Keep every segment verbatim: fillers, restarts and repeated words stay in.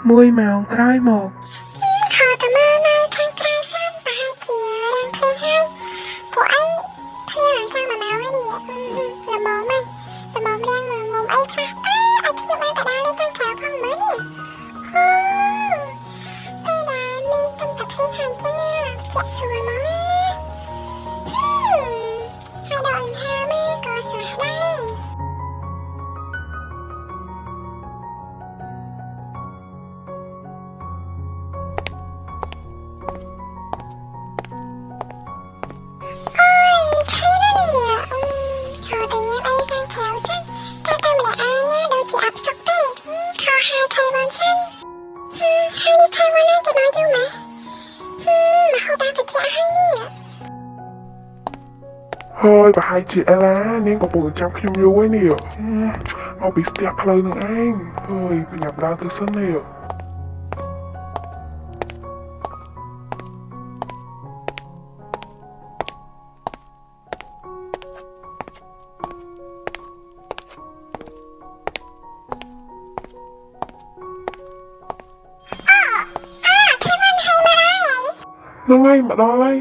មួយម៉ោងក្រោយមកខោតមើលនៅខាងក្រៅសិនប្រហែលជារាំងភ្លេងហើយពួកអីគ្នាឡើងចាំមួយម៉ោងហើយនេះល្មមហីល្មមរាំងល្មមអីខ្លះតើឲ្យខ្ញុំបានទៅដល់នេះខាងក្រៅផងមើលនេះអូពេលដែលមានទំតភ្លេងហើយចឹងចាក់ស្រួលមកណាហើយដល់អង្ហាមើលក៏ស្រស់ដែរហើយប្រហែលជាអេឡានាងកំពុងចាំខ្ញុំយូរហើយនេះមកពីស្ទះផ្លូវនឹងឯងហើយបញ្ញាប់ដើរទៅសិននេះហ្នឹងហើយមកដល់ហើយ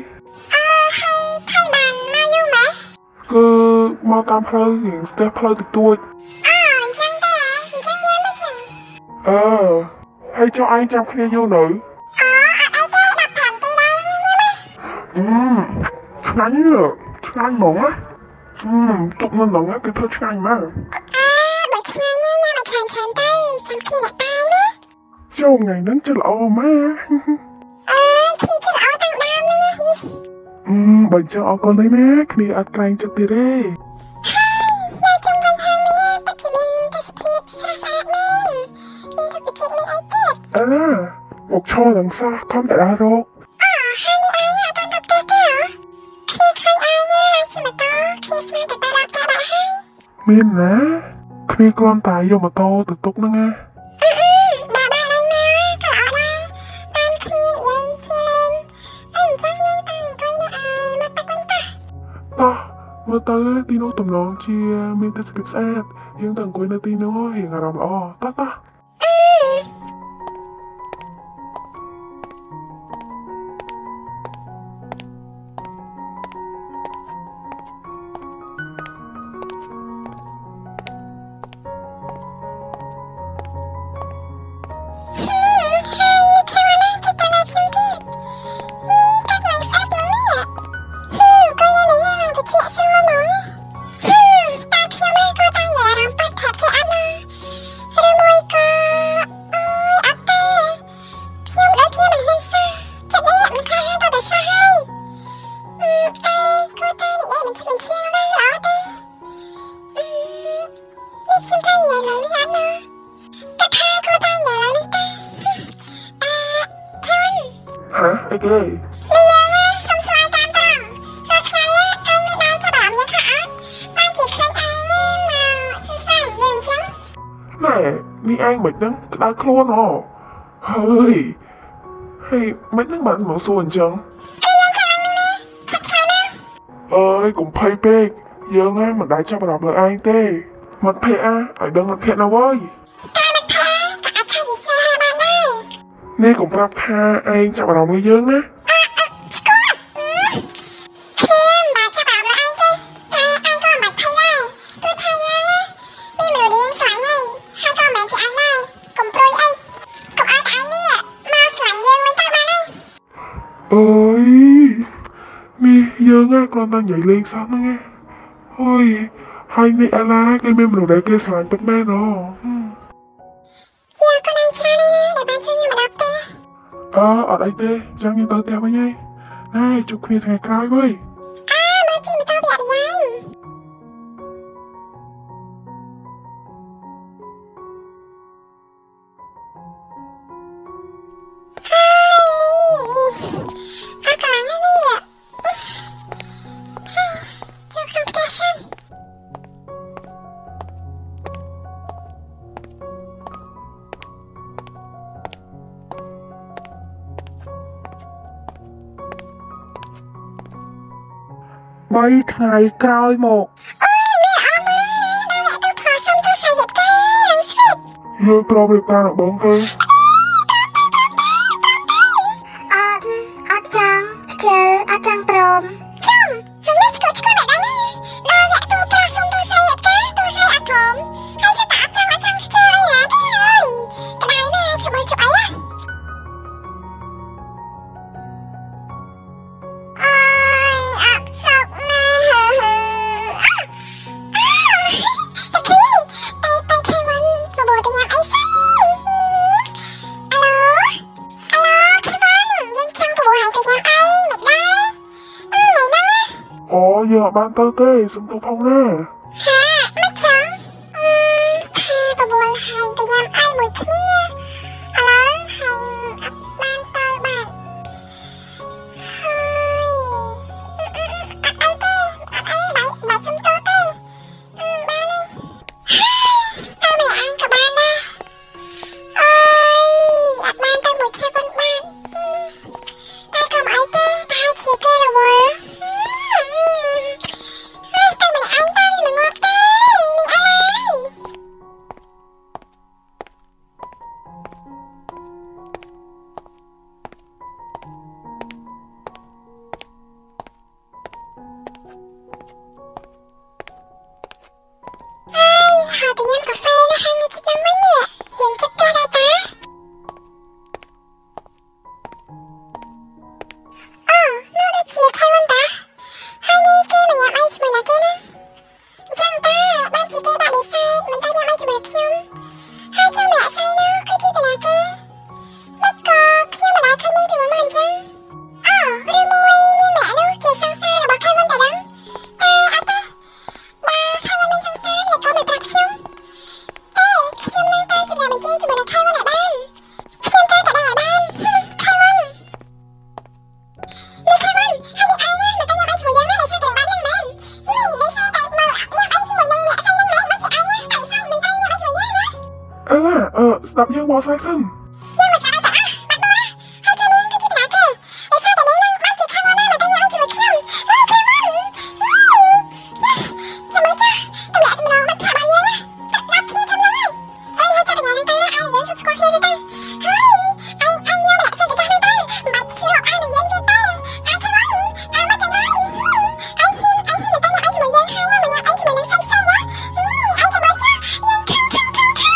គឺមកតាមផ្លូវរៀងស្ទះផ្លូវតិចតួចអើអញ្ចឹងទេអញ្ចឹងញ៉ាំមកចឹងអឺហើយចុះឯងចាំគ្នាយូរនៅអូអត់អីទេដប់ប្រាំទីដែរញ៉ាំមកអឺឆ្ងាញ់ឆ្ងាញ់ហ្មងណាអឺទុកនៅហ្នឹងគេធ្វើឆ្ងាញ់មកអើបើឆ្ងាញ់ញ៉ាំមកឆានឆានទៅចាំគ្នាអ្នកប៉ាវណាចុះថ្ងៃហ្នឹងចិត្តល្អម៉ាអើគ្នាចិត្តល្អតាំងដើមហ្នឹងណាអឺបើចង់អរគុណទេណាគ្នាអត់ក្រែងចិត្តទៀតទេហើយជុំវិញខាងនេះទឹកជាមានទេសភាពស្រស់ស្អាតមែនមានរុក្ខជាតិមានអីទៀតអើណាមកឈរឡើងសោះខំតែដើររកអើហើយនេះឯងអត់ទៅផ្ទះទេហ៎គ្នាឃើញឯងឡើងជិះម៉ូតូគ្នាស្មានទៅទៅដល់ផ្ទះបាត់ហើយមានណាគ្នាគ្រាន់តែយកម៉ូតូទៅទុកហ្នឹងណាអឺអឺបាទបាទឯងណាក៏អត់ដែរបានគ្នានិយាយគ្នាលេងអញ្ចឹងយើងទៅអង្គុយនៅឯមកទឹកវិញតោះតោះមើលទៅទីនោះទំនងជាមានទេសភាពស្អាតយើងទៅអង្គុយនៅទីនោះរៀងអារម្មណ៍ល្អតោះតោះអឺហ៎អីគេនេះយើងសុំស្វែងតាមត្រង់រាល់ថ្ងៃឯងមានដល់ចាប់អារម្មណ៍យើងខ្លះអត់បានជាឃើញឯងមកសុំស្វែងយើងអញ្ចឹងណែនេះឯងមិនដឹងក្តៅខ្លួនហ៎ហើយហើយមិនដឹងបានមកសួរអញ្ចឹងអីយើងខាងនេះណាឆាប់ឆ្លើយមកអើយកុំភ័យពេកយើងហ្នឹងមិនដែលចាប់អារម្មណ៍លើឯងទេមិត្តភក្តិអាឲ្យដឹងមិត្តភក្តិណាវើយតែមិត្តភក្តិក៏អាចថាជាស្នេហាបានដែរនេះកុំប្រាប់ថាឯងចាប់អារម្មណ៍លើយើងណាអត់អត់ស្គាល់គ្នាមិនបានចាប់អារម្មណ៍លើឯងទេតែឯងក៏មិនបាច់ភ័យដែរព្រោះថាយើងមានមនុស្សរៀងស្រឡាញ់ហើយហើយក៏មិនមែនជាឯងដែរកុំព្រួយអីកុំឲ្យតែឯងនេះមកស្រឡាញ់យើងវិញទៅបានហើយអើយនេះយើងណាគ្រាន់តែនិយាយលេងសោះហ្នឹងណាអូយហើយនេះអាឡាគេមានមនុស្សដែលគេស្រឡាញ់ពិតមែនហ៎យើងក៏នឹងច្រើននេះណាដែលបានជួយយើងមកដល់ផ្ទះអឺអត់អីទេចឹងយើងទៅផ្ទះវិញហើយណែជួបគ្នាថ្ងៃក្រោយវើយអើមកជិះម៉ូតូប្រាប់យើងហើយអើក៏ឡើងនេះចូលក្នុងផ្ទះសិនបីថ្ងៃក្រោយមកអូយនេះអមដល់អ្នកទៅខសុំទៅសាយបគេនឹងស្វីតយើងប្រមរៀបការរបស់បងទៅបានទៅទេសុំទោសផងណាហាមិនចឹងអឺថាប្រមូលហើយទៅញ៉ាំអីមួយគ្នាឥឡូវហើយអត់បានទៅបានហើយអត់អីទេអត់អីបាយបាយសុំទោសទេអឺបាននេះទៅម្នាក់ឯងក៏បានដែរអើយអត់បានទៅមួយគ្នាប៉ុនបានតែក៏មិនអីទេប្រហែលជាគេរវល់ទៅម្នាក់ឯងទៅវាមិនងាប់ទេនឹងអីហើយទៅញ៉ាំកាហ្វេណាហើយនេះចិត្តនឹងវិញនេះរៀងចិត្តទេដែរតាអូនោះដូចជាខៃវ៉ាន់តាហើយនេះគេមកញ៉ាំអីជាមួយណាគេណាចឹងតាបានជាគេដាក់ដេសាទមិនទៅញ៉ាំអីជាមួយខ្ញុំហើយចង់ម្នាក់ស្រីនោះគឺជាពីណាគេមិនក៏ខ្ញុំមិនដែរឃើញនាងពីមុនមកអញ្ចឹងអូឬមួយនាងម្នាក់នោះជាសង្សាររបស់ខៃវ៉ាន់តាដឹងតែអត់ទេបើខៃវ៉ាន់មានសង្សារតែក៏មិនប្រាប់ខ្ញុំទេខ្ញុំនឹងទៅជំរាបបញ្ជាជាមួយនឹងខៃវ៉ាន់ឲ្យបានខ្ញុំត្រូវតែដឹងឲ្យបានខៃវ៉ាន់នេះខៃវ៉ាន់ហើយនេះឯងណាមកទៅញ៉ាំអីជាមួយយើងណាដែលស្ទើរតែបាននឹងមែននេះដែលស្ទើរតែមកញ៉ាំអីជាមួយនឹងអ្នកស្រីនឹងមែនមកជាឯងណាតែស្អីមិនទៅញ៉ាំអីជាមួយយើងណាអេឡាអឺស្ដាប់យើងបកស្រាយសិនយើងមិនស្ដាប់តែអស់បាត់បោះហើយជានាងគឺជាពីណាគេដែលស្ទើរតែនាងនឹងបានជាខៃវ៉ាន់ណាមកទៅញ៉ាំអីជាមួយខ្ញុំហើយខៃវ៉ាន់ចាំមើលចាតំណាក់តំណងមកប្រាប់ឲ្យយើងណាដាក់គ្នាធំហ្នឹងហើយហើយចាប់ញ៉ាំនឹងទៅអាយយើងសុខស្គាល់គ្នាទៅហើយអញអញញ៉ាំម្នាក់ស្រីទៅចាស់នឹងទៅមិនបាច់ស្រួលអាយនឹងយើងទេទេអាខៃវ៉ាន់អាមកចាំហើយអញហ៊ានអញហ៊ានទៅញ៉ាំអីជាមួយយើងហើយមកញ៉ាំអីជាមួយនឹងស្រីស្រីណាអញចាំមើលចាយើងខឹងខឹងខឹងខឹង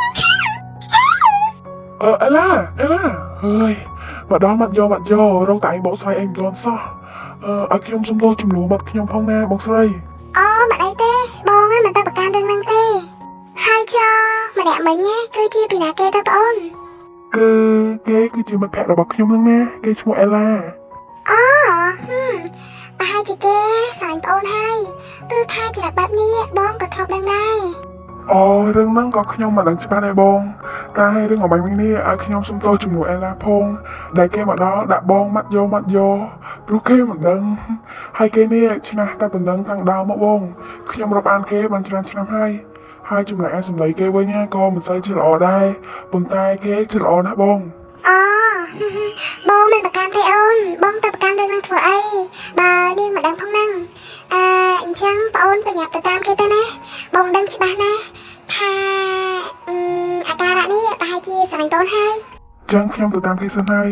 អឺអេឡាអេឡាហើយមកដល់មាត់យកមាត់យករងតែឯងបកស្រាយអីមិនទាន់សោះអឺឲ្យខ្ញុំសុំទោសចំនួនបាត់ខ្ញុំផងណាបងស្រីអូមិនអីទេបងហ្នឹងមិនទៅប្រកាន់រឿងហ្នឹងទេហើយចុះម្នាក់មិញណាគឺជាពីណាគេទៅបងអូនគឺគេគឺជាមិត្តភក្តិរបស់ខ្ញុំហ្នឹងណាគេឈ្មោះអេឡាអូហឹមប្រហែលជាគេស្រឡាញ់បងអូនហើយព្រោះថាចរិតបែបនេះបងក៏ធ្លាប់ដឹងដែរអូរឿងហ្នឹងក៏ខ្ញុំមិនដឹងច្បាស់ដែរបងតែរឿងអ្វីវិញនេះឲ្យខ្ញុំសុំទោសចំនួនអេឡាផងដែលគេមកដល់ដាក់បងម៉ាត់យកម៉ាត់យកព្រោះគេមិនដឹងហើយគេនេះឆ្នះតែប៉ុណ្្នឹងតាំងដើមមកបងខ្ញុំរាប់អានគេបានច្រើនឆ្នាំហើយហើយចំណែកឯសម្ដីគេវិញក៏មិនសូវជាល្អដែរប៉ុន្តែគេជាល្អណាស់បងអូបងមិនប្រកាន់ទេអូនបងទៅប្រកាន់រឿងនឹងធ្វើអីបើនាងមិនដឹងផងហ្នឹងអឺអញ្ចឹងបងអូនប្រញាប់ទៅតាមគេទៅណាបងដឹងច្បាស់ណាថាអឺអាការៈនេះប្រហែលជាស្រឡាញ់បងហើយចឹងខ្ញុំទៅតាមគេសិនហើយ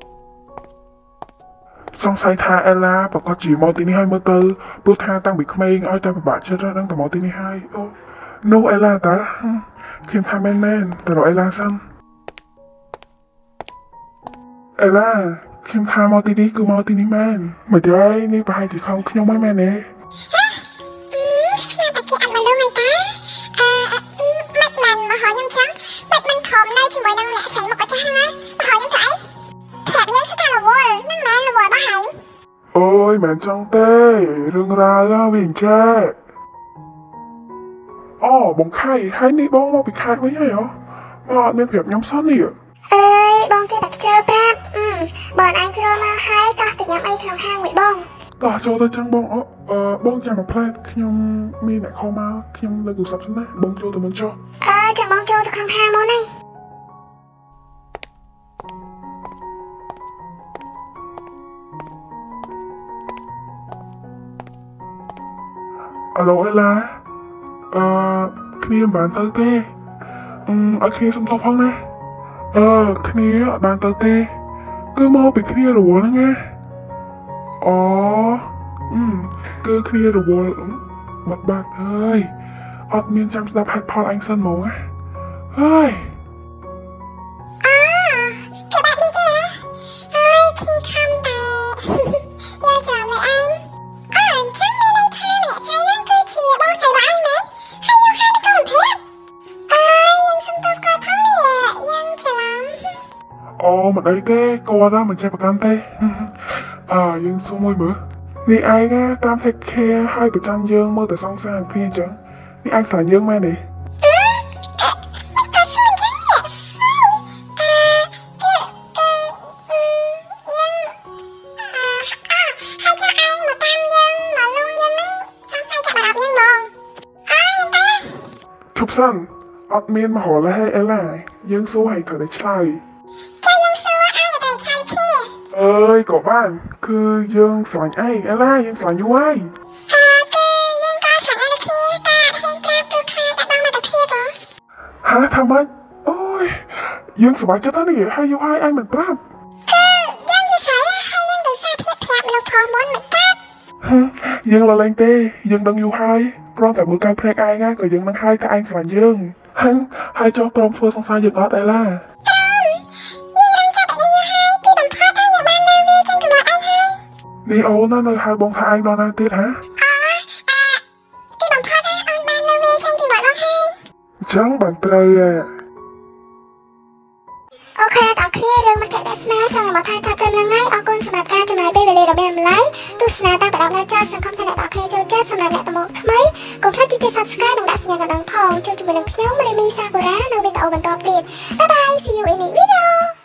សង្ស័យថាអេឡាប្រកាសជាមកទីនេះហើយមើលទៅព្រោះថាតាំងពីក្មេងឲ្យតែពិបាកចិត្តដឹងតែមកទីនេះហើយអូនោះអេឡាតាខ្ញុំថាមែនមែនទៅរកអេឡាសិនអេឡាខ្ញុំថាមកទីនេះគឺមកទីនេះមែនមិនទេនេះប្រហែលជាខំខ្ញុំមិនមែនទេខ្ញុំតែគេអត់មកលងហើយតាអឺមិនបានមកហៅខ្ញុំចឹងមិនមិនធំនៅជាមួយនឹងអ្នកស្រីមកចាស់ហ្នឹងមកហៅខ្ញុំទៅអីប្រាប់យើងស្ថានរវល់នឹងមែនរវល់បោះហើយអូយមិនចឹងទេរឿងរ៉ាវវាអញ្ចឹងអូបងខៃហើយនេះបងមកពីខេត្តវិញហើយហ៎មកអត់មានប្រាប់ខ្ញុំសោះនេះអេបងចេះតែខ្ជិលប្រាប់បើអញជ្រុលមកហើយកោះទៅញ៉ាំអីក្នុងហាងមួយបងតោះចូលទៅចឹងបងអឺបងចាំមកផ្លែតខ្ញុំមានអ្នកខលមកខ្ញុំលើកទូរស័ព្ទសិនណាបងចូលទៅមុនចុះអើចាំបងចូលទៅក្នុងហាងមុននេះអាឡូអេឡាអឺគ្នាមិនបានទៅទេអឺឲ្យគ្នាសុំទោសផងណាអឺគ្នាអត់បានទៅទេគឺមកពីគ្នារវល់ហ្នឹងណាអូអឺគឺគ្នារវល់បាត់បាត់ហើយអត់មានចាំស្ដាប់ហេតុផលអញសិនហ្មងណាហើយអើគេបាត់នេះទេហើយគ្នាខំតែយកចាំឲ្យអញអើអញ្ចឹងមានន័យថាម្នាក់ស្រីហ្នឹងគឺជាបងស្រីរបស់អញមែនហើយយកខាងទៅកូនភៀបអើយើងសុំទោសគាត់ផងនេះយើងច្រឡំអូមិនអីទេគាត់មិនចេះប្រកាន់ទេអើយើងសុំមួយមើលនេះឯងតាម take care ឲ្យប្រចាំយើងមើលតែសង្សារគ្នាអញ្ចឹងនេះឯងស្រឡាញ់យើងមែនទេឈប់សិនអត់មានមហោលហើយអេឡាយើងសួរឲ្យត្រូវតែឆ្លើយចាយើងសួរឯងទៅឆ្លើយគ្នាអើយក៏បានគឺយើងស្រឡាញ់ឯងអេឡាយើងស្រឡាញ់យូរហើយអើគឺយើងក៏ស្រឡាញ់ឯងគ្នាតែអត់ហ៊ានប្រាប់ព្រោះខ្លាចតែដល់មកតែភាពហ៎ហាថាម៉េចអូយយើងសប្បាយចិត្តណាស់នេះហើយយូរហើយឯងមិនប្រាប់គឺយើងនិយាយហើយយើងទៅសារភាពប្រាប់លោកផងមុនមិនកាត់យើងលលែងទេយើងដឹងយូរហើយព្រោះតែមើលកៅភ្នែកឯងក៏យើងនឹងហើយថាឯងស្រឡាញ់យើងហឹងហើយចុះព្រមធ្វើសង្សារយើងអត់អីឡាយើងរងចាប់ឯងយូរហើយទីបំផុតឯងបានលើវាចេញពីមាត់ឯងហើយនេះអូនណានៅហៅបងថាឯងដល់ណាទៀតហាអឺទីបំផុតឯងអូនបានលើវាចេញពីមាត់បងហើយអញ្ចឹងបានត្រូវអូខេដល់គ្នារឿងមិនតែស្នាសូមមកថាចាប់ត្រឹមហ្នឹងហើយអរគុណសម្រាប់ការចំណាយពេលវេលាដ៏មានតម្លៃទស្សនាតាមប្រដាប់នៅចប់សង្ឃឹមថាអ្នកទាំងគ្នាចូលចិត្តសម្រាប់អ្នកតំណថ្មីកុំភ្លេចចុច Subscribe និងដាក់សញ្ញាកណ្ដឹងផងជួបជាមួយនឹងខ្ញុំ Rimmy Sakura នៅវីដេអូបន្តទៀត Bye bye see you in the video